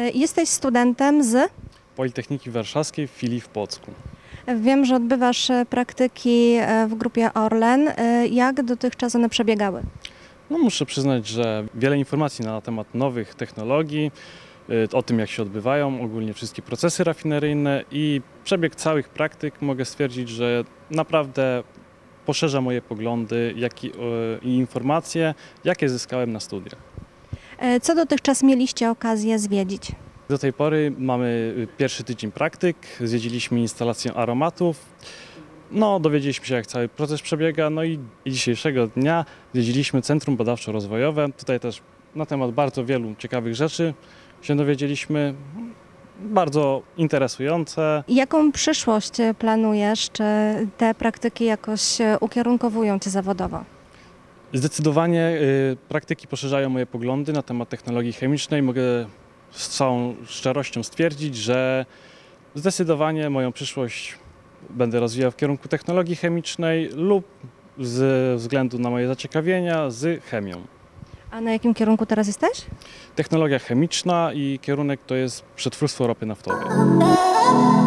Jesteś studentem z... Politechniki Warszawskiej w filii w Płocku. Wiem, że odbywasz praktyki w grupie Orlen. Jak dotychczas one przebiegały? No, muszę przyznać, że wiele informacji na temat nowych technologii, o tym jak się odbywają ogólnie wszystkie procesy rafineryjne i przebieg całych praktyk mogę stwierdzić, że naprawdę poszerza moje poglądy i informacje, jakie zyskałem na studiach. Co dotychczas mieliście okazję zwiedzić? Do tej pory mamy pierwszy tydzień praktyk, zwiedziliśmy instalację aromatów, no, dowiedzieliśmy się jak cały proces przebiega, no i dzisiejszego dnia zwiedziliśmy Centrum Badawczo-Rozwojowe. Tutaj też na temat bardzo wielu ciekawych rzeczy się dowiedzieliśmy, bardzo interesujące. Jaką przyszłość planujesz? Czy te praktyki jakoś ukierunkowują Cię zawodowo? Zdecydowanie praktyki poszerzają moje poglądy na temat technologii chemicznej. Mogę z całą szczerością stwierdzić, że zdecydowanie moją przyszłość będę rozwijał w kierunku technologii chemicznej lub ze względu na moje zaciekawienia z chemią. A na jakim kierunku teraz jesteś? Technologia chemiczna i kierunek to jest przetwórstwo ropy naftowej.